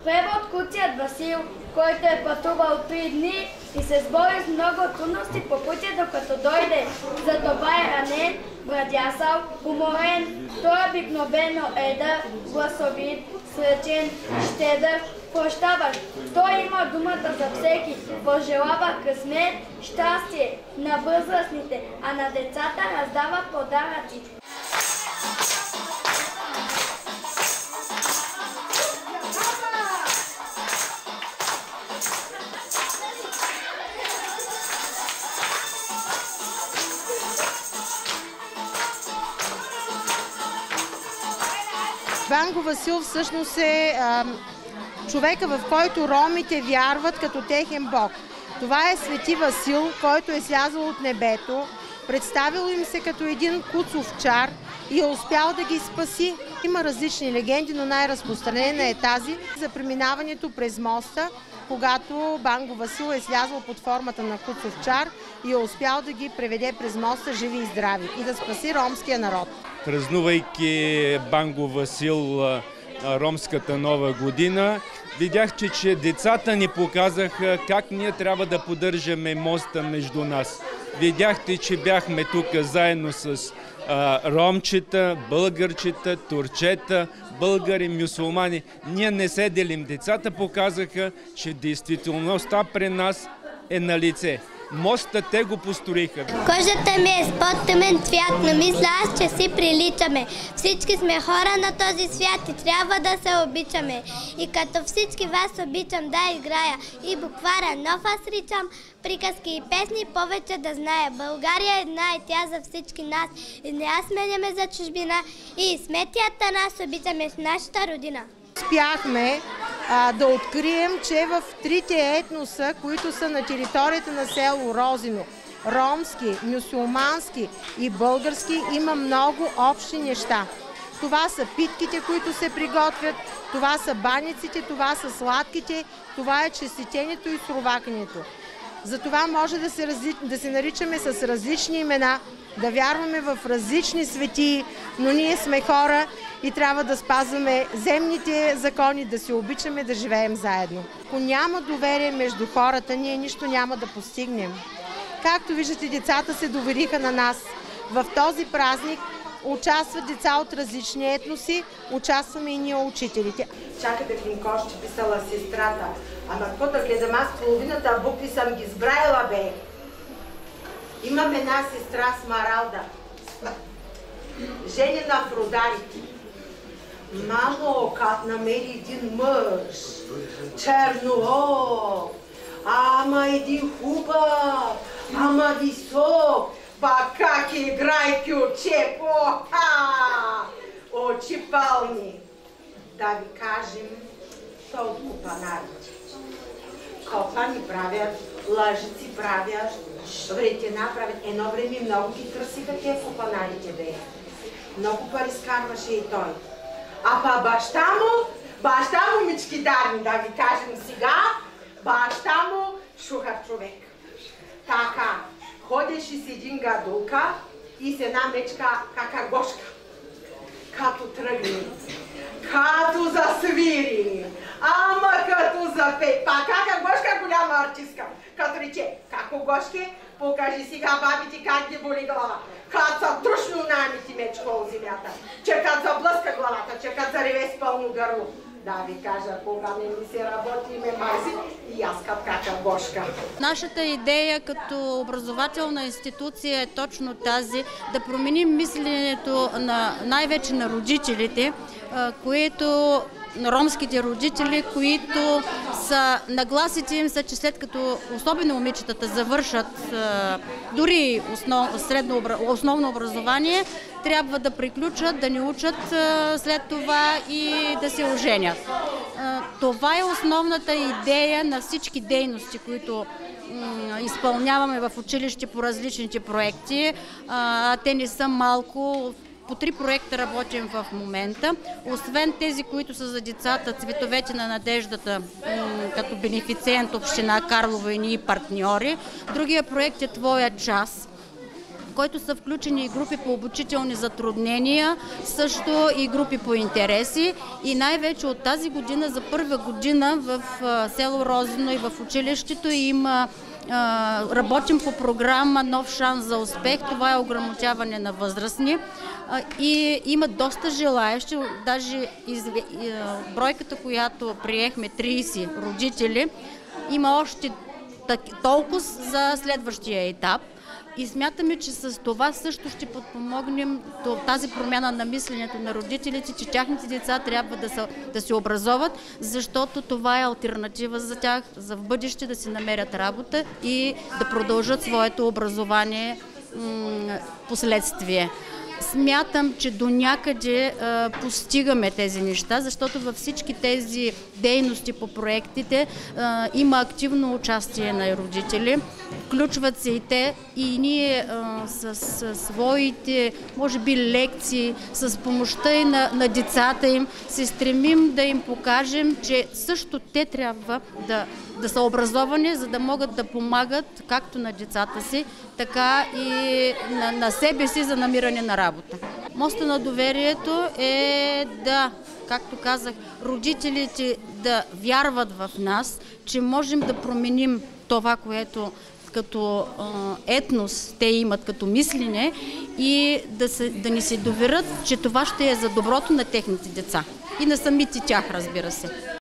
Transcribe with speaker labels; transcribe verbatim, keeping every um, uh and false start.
Speaker 1: Превод Куцият Васил, който е пътувал три дни и се сбори с много трудности по пътя, докато дойде. Затова е ранен, брадясал, уморен. Той обикновено едър, гласовит, сречен, щедър, прощаващ. Той има думата за всеки, пожелава късмет, щастие на възрастните, а на децата раздава подаръци.
Speaker 2: Банго Васил всъщност е а, човека, в който ромите вярват като техен бог. Това е Свети Васил, който е слязъл от небето, представил им се като един куцов чар и е успял да ги спаси. Има различни легенди, но най-разпространена е тази за преминаването през моста, когато Банго Васил е слязъл под формата на куцов чар и е успял да ги преведе през моста живи и здрави и да спаси ромския народ.
Speaker 3: Празнувайки Банго Васил ромската нова година, видях, че децата ни показаха как ние трябва да поддържаме моста между нас. Видяхте, че бяхме тук заедно с а, ромчета, българчета, турчета, българи, мюсулмани. Ние не се делим. Децата показаха, че действителността при нас е на лице. Моста те го построиха.
Speaker 4: Кожата ми е с по-тъмен цвят, но мисля аз, че си приличаме. Всички сме хора на този свят и трябва да се обичаме. И като всички вас обичам да играя и буквара нов аз ричам, приказки и песни повече да зная. България е една и тя за всички нас. И не аз сменяме за чужбина и сметията нас обичаме в нашата родина.
Speaker 2: Успяхме а, да открием, че в трите етноса, които са на територията на село Розино, ромски, мюсюлмански и български, има много общи неща. Това са питките, които се приготвят, това са баниците, това са сладките, това е честитението и суровакането. Затова може да се, разли... да се наричаме с различни имена, да вярваме в различни светии, но ние сме хора и трябва да спазваме земните закони, да се обичаме, да живеем заедно. Ако няма доверие между хората, ние нищо няма да постигнем. Както виждате, децата се довериха на нас. В този празник участват деца от различни етноси, участваме и ние учителите.
Speaker 5: Чакате Клинкош, че писала сестрата. Ама какво да гледам, аз половината букви съм ги сбравила, бе. Имам една сестра Смаралда, женена в Родарите. Мамо, как намери един мъж, черноок, ама един хубав, ама висок, па как играй кюче, оха, очи пълни. Да ви кажем, той от копанарите. Копани правят, лъжици правят, вретена правят. Едно време много ги търсиха те копанарите, бе. Много пари скарваше и той. А па баща му, баща му мичкидарни, да ви кажем сега, баща му шухар човек. Така, ходеше с един гадулка и с една мечка какагошка. Като тръгне, като засвири, ама като запей, па какагошка голяма артистка. Като рече, како гошке, покажи сега бабите как ги боли глава. Като са трушно намити мечко от земята, че като заблъска главата, че като зареве с пълно гърло. Да ви кажа, кога не ми се работи и ме мази, и аз като какагошка.
Speaker 6: Нашата идея като образователна институция е точно тази, да променим мисленето на, най-вече на родителите, които на ромските родители, които са нагласите им са, че след като особено момичетата завършат дори основ, средно, основно образование, трябва да приключат, да не учат след това и да се оженят. Това е основната идея на всички дейности, които изпълняваме в училище по различните проекти. Те не са малко. По три проекта работим в момента. Освен тези, които са за децата, Цветовете на надеждата, като бенефициент община Карлово и ние партньори. Другия проект е Твоя час. в който са включени и групи по обучителни затруднения, също и групи по интереси. И най-вече от тази година, за първа година в село Розино и в училището има работим по програма Нов шанс за успех. Това е ограмотяване на възрастни. И има доста желаещи, даже бройката, която приехме, трийсет родители, има още толкова за следващия етап. И смятаме, че с това също ще подпомогнем тази промяна на мисленето на родителите, че тяхните деца трябва да, са, да се образоват, защото това е алтернатива за тях, за в бъдеще да си намерят работа и да продължат своето образование последствие. Смятам, че до някъде а, постигаме тези неща, защото във всички тези дейности по проектите а, има активно участие на родители. Включват се и те и ние а, с, с своите, може би, лекции, с помощта и на, на децата им, се стремим да им покажем, че също те трябва да, да са образовани, за да могат да помагат както на децата си, така и на, на себе си за намиране на работа. Моста на доверието е да, както казах, родителите да вярват в нас, че можем да променим това, което като етнос те имат като мислене и да, се, да ни се доверят, че това ще е за доброто на техните деца и на самите тях, разбира се.